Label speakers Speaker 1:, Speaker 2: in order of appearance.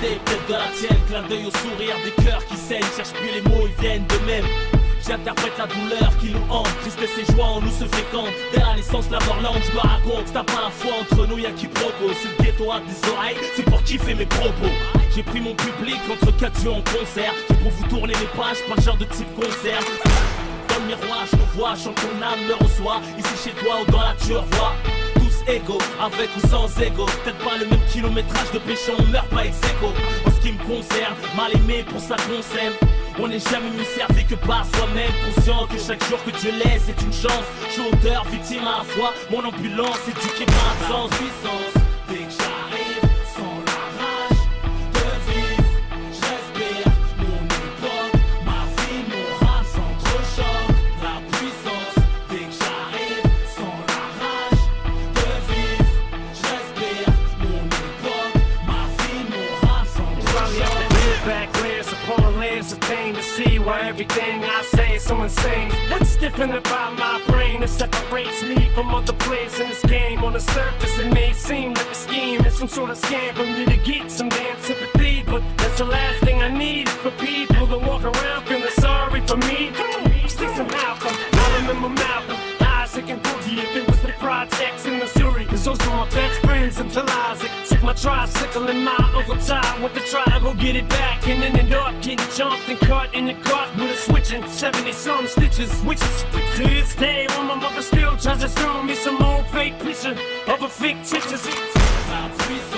Speaker 1: parler, peut-être de la tienne. Clin d'œil au sourire des cœurs qui saignent. Cherche plus les mots, ils viennent d'eux-mêmes. J'interprète la douleur qui nous hante. Tristesse et joie en nous se fécondent. Dès la naissance, la Borlande, je me raconte. T'as pas la foi entre nous, y'a qui proco. C'est le ghetto à des oreilles, c'est pour kiffer mes propos. J'ai pris mon public entre 4 yeux en concert. J'ai pour vous tourner les pages, pas le genre de type concert. Dans le miroir, je me vois, chante ton âme me reçoit. Ici chez toi ou dans la tu revois. Tous égaux, avec ou sans ego. Peut-être pas le même kilométrage de péché, on meurt pas ex aequo. En ce qui me concerne, mal aimé pour ça qu'on s'aime. On n'est jamais mieux servi que par soi-même. Conscient que chaque jour que Dieu laisse est une chance. Je suis auteur, victime à la fois. Mon ambulance éduquée par absence. Puissance, dès que j'arrive, sans la rage de vivre, je respire mon époque, ma vie, mon rap s'entrechoque. La puissance, dès que j'arrive, sans la rage de vivre, je respire mon époque, ma vie, mon rap s'entrechoque.
Speaker 2: It's a pain to see why everything I say is so insane. What's different about my brain that separates me from other players in this game? On the surface it may seem like a scheme, it's some sort of scam for me to get some damn sympathy. But that's the last thing I need is for people to walk around feeling sorry for me. Sticks and Malcolm, I remember Malcolm, Isaac and Boogie. If it was the projects in Missouri, cause those were my best friends until Isaac took my tricycle and my Uncle Ty went to try to go get it back, and then ended up getting jumped and cut in the cart with a switch and 70-some stitches. Which is to this day when my mother still tries to show me some old fake picture of a fictitious.